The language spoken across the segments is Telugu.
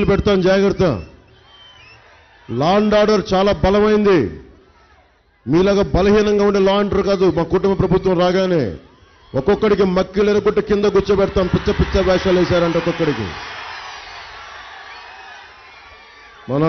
కేసులు పెడతాం, జాగ్రత్త. లా అండ్ ఆర్డర్ చాలా బలమైంది. మీలాగా బలహీనంగా ఉండే లా అండ్ ఆర్డర్ కాదు. మా కుటుంబ ప్రభుత్వం రాగానే ఒక్కొక్కడికి మక్కిలు ఎరగొట్టి కింద కూర్చోబెడతాం. పిచ్చ పిచ్చ వేషాలు వేశారంటే ఒక్కొక్కడికి. మన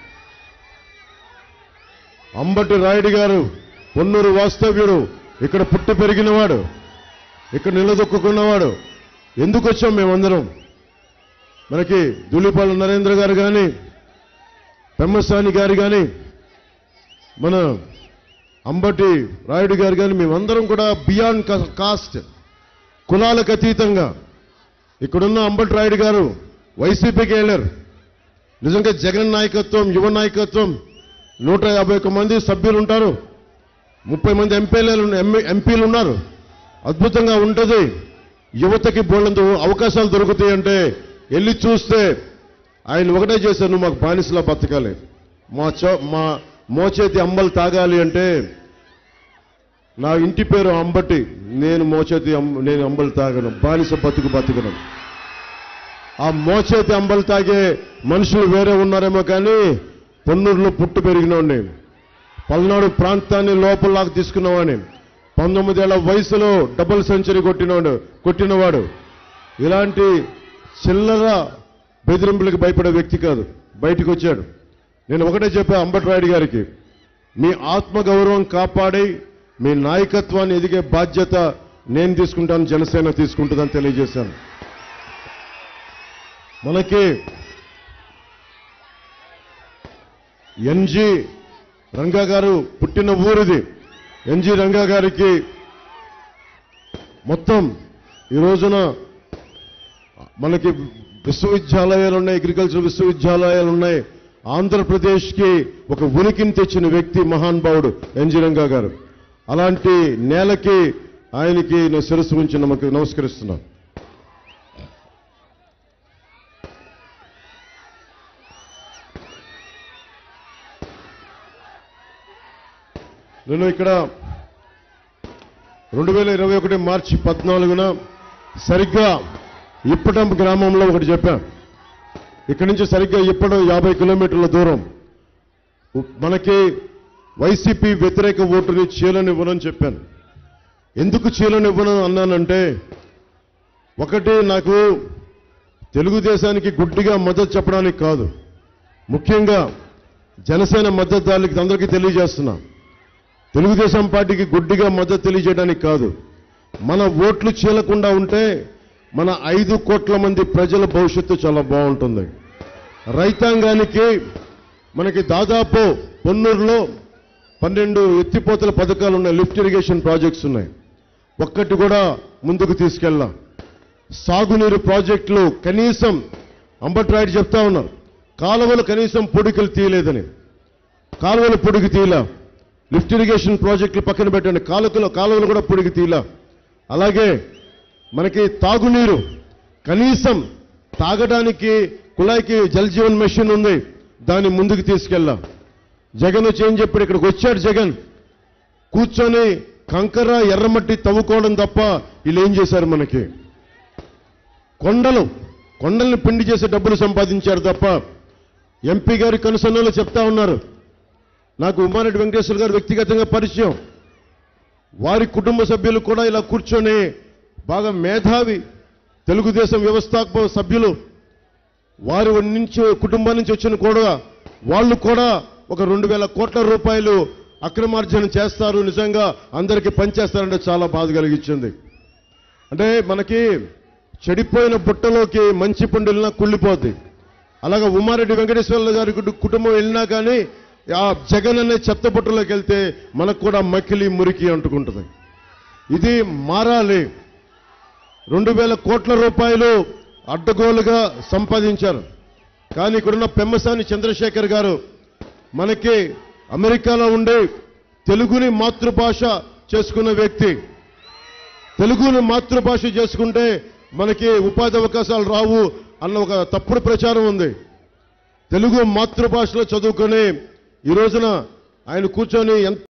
అంబటి రాయుడు గారు పొన్నూరు వాస్తవ్యుడు, ఇక్కడ పుట్టి పెరిగినవాడు, ఇక్కడ నిలదొక్కున్నవాడు. ఎందుకు వచ్చాం మేమందరం? మనకి ధూళిపాల నరేంద్ర గారు కానీ, పెమ్మసాని గారు కానీ, మన అంబటి రాయుడు గారు కానీ, మేమందరం కూడా బియాండ్ కాస్ట్, కులాలకు అతీతంగా. ఇక్కడున్న అంబటి రాయుడు గారు వైసీపీకి వెళ్ళారు. నిజంగా జగన్ నాయకత్వం, యువ నాయకత్వం, 151 మంది సభ్యులు ఉంటారు, 30 మంది ఎంపీలు ఉన్నారు. అద్భుతంగా ఉంటుంది. యువతకి బోళ్ళంత అవకాశాలు దొరుకుతాయంటే వెళ్ళి చూస్తే ఆయన ఒకటే చేశారు, నువ్వు మాకు బానిసలా బతకాలి, మా మోచేతి అంబలు తాగాలి అంటే. నా ఇంటి పేరు అంబటి, నేను అంబలు తాగను, బానిస బతుకును. ఆ మోచేతి అంబలు తాగే మనుషులు వేరే ఉన్నారేమో కానీ పొన్నూరులో పుట్టి పెరిగినవాడిని, పల్నాడు ప్రాంతాన్ని లోపలలాగా తీసుకున్నవాడిని, 19 ఏళ్ల వయసులో డబుల్ సెంచరీ కొట్టినవాడు. ఇలాంటి చిల్లర బెదిరింపులకు భయపడే వ్యక్తి కాదు. బయటకు వచ్చాడు. నేను ఒకటే చెప్పా అంబటి రాయుడు గారికి, మీ ఆత్మగౌరవం కాపాడి మీ నాయకత్వాన్ని ఎదిగే బాధ్యత నేను తీసుకుంటాను, జనసేన తీసుకుంటుందని తెలియజేశాను. మనకి ఎన్జి రంగా గారు పుట్టిన ఊరిది. ఎన్జి రంగా గారికి మొత్తం ఈ రోజున మనకి విశ్వవిద్యాలయాలు ఉన్నాయి, అగ్రికల్చర్ విశ్వవిద్యాలయాలు ఉన్నాయి. ఆంధ్రప్రదేశ్కి ఒక ఉనికిని తెచ్చిన వ్యక్తి మహానుభావుడు ఎన్జి రంగా గారు. అలాంటి నేలకి ఆయనకి నేను శిరస్సు ఉంచి నమస్కరిస్తున్నాను. నేను ఇక్కడ 2021 మార్చి 14న సరిగ్గా ఇప్పటం గ్రామంలో ఒకటి చెప్పాను. ఇక్కడి నుంచి సరిగ్గా ఇప్పటం 50 కిలోమీటర్ల దూరం మనకి వైసీపీ వ్యతిరేక ఓటుని చీలనివ్వనని చెప్పాను. ఎందుకు చీలనివ్వను అన్నానంటే, ఒకటి నాకు తెలుగుదేశానికి గుడ్డిగా మద్దతు చెప్పడానికి కాదు, ముఖ్యంగా జనసేన మద్దతుదారులకి అందరికీ తెలియజేస్తున్నా, తెలుగుదేశం పార్టీకి గుడ్డిగా మద్దతు తెలియజేయడానికి కాదు. మన ఓట్లు చీలకుండా ఉంటే మన 5 కోట్ల మంది ప్రజల భవిష్యత్తు చాలా బాగుంటుంది. రైతాంగానికి మనకి దాదాపు పొన్నూరులో 12 ఎత్తిపోతల పథకాలు ఉన్నాయి, లిఫ్ట్ ఇరిగేషన్ ప్రాజెక్ట్స్ ఉన్నాయి. ఒక్కటి కూడా ముందుకు తీసుకెళ్ళాం. సాగునీరు ప్రాజెక్టులు కనీసం అంబటి రాయుడు చెప్తా ఉన్నారు, కాలువలు కనీసం పొడికలు తీయలేదని. కాలువలు పొడికి తీయలా, లిఫ్ట్ ఇరిగేషన్ ప్రాజెక్టులు పక్కన పెట్టండి, కాలువలు కూడా పొడికి తీయలా. అలాగే మనకి తాగునీరు కనీసం తాగడానికి కుళాయికి జల్ జీవన్ మిషన్ ఉంది, దాన్ని ముందుకు తీసుకెళ్ళాం. జగన్ వచ్చి ఏం చెప్పాడు, ఇక్కడికి వచ్చాడు జగన్, కూర్చొని కంకర ఎర్రమట్టి తవ్వుకోవడం తప్ప వీళ్ళు ఏం చేశారు? మనకి కొండల్ని పిండి చేసే డబ్బులు సంపాదించారు తప్ప. ఎంపీ గారి కనుసన్నలు చెప్తా ఉన్నారు, నాకు ఉమారెడ్డి వెంకటేశ్వర గారు వ్యక్తిగతంగా పరిచయం, వారి కుటుంబ సభ్యులు కూడా ఇలా కూర్చొని బాగా మేధావి తెలుగుదేశం వ్యవస్థాపక సభ్యులు, వారి నుంచి కుటుంబం నుంచి వచ్చిన కూడా వాళ్ళు కూడా ఒక 2,000 కోట్ల రూపాయలు అక్రమార్జన చేస్తారు, నిజంగా అందరికీ పనిచేస్తారంటే చాలా బాధ కలిగించింది. అంటే మనకి చెడిపోయిన బుట్టలోకి మంచి పండు వెళ్ళినా కుళ్ళిపోద్ది. అలాగే ఉమారెడ్డి వెంకటేశ్వర గారి కుటుంబం వెళ్ళినా కానీ ఆ జగన్ అనే చెత్త బుట్టలోకి వెళ్తే మనకు కూడా మకిలి మురికి అంటుకుంటుంది. ఇది మారాలి. 2,000 కోట్ల రూపాయలు అడ్డగోలుగా సంపాదించారు. కానీ ఇక్కడున్న పెమ్మసాని చంద్రశేఖర్ గారు మనకి అమెరికాలో ఉండి తెలుగుని మాతృభాష చేసుకున్న వ్యక్తి. తెలుగుని మాతృభాష చేసుకుంటే మనకి ఉపాధి అవకాశాలు రావు అన్న ఒక తప్పుడు ప్రచారం ఉంది. తెలుగు మాతృభాషలో చదువుకొని ఈ రోజున ఆయన కూర్చొని